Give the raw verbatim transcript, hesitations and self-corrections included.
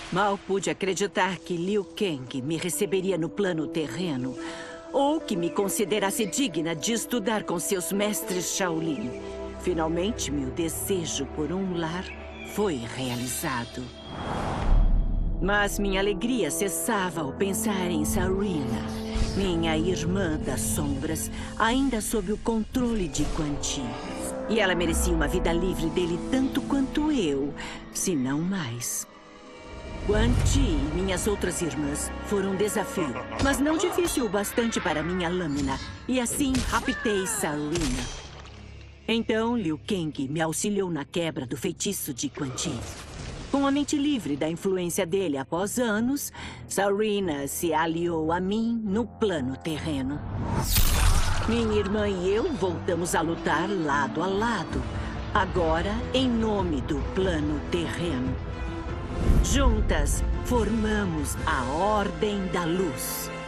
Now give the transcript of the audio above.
Mal pude acreditar que Liu Kang me receberia no plano terreno ou que me considerasse digna de estudar com seus mestres Shaolin. Finalmente, meu desejo por um lar foi realizado. Mas minha alegria cessava ao pensar em Sareena, minha irmã das sombras, ainda sob o controle de Quan Chi. E ela merecia uma vida livre dele tanto quanto eu, se não mais. Quan Chi e minhas outras irmãs foram um desafio, mas não difícil o bastante para minha lâmina. E assim raptei Sareena. Então Liu Kang me auxiliou na quebra do feitiço de Quan Chi. Com a mente livre da influência dele após anos, Sareena se aliou a mim no plano terreno. Minha irmã e eu voltamos a lutar lado a lado, agora em nome do plano terreno. Juntas, formamos a Ordem da Luz.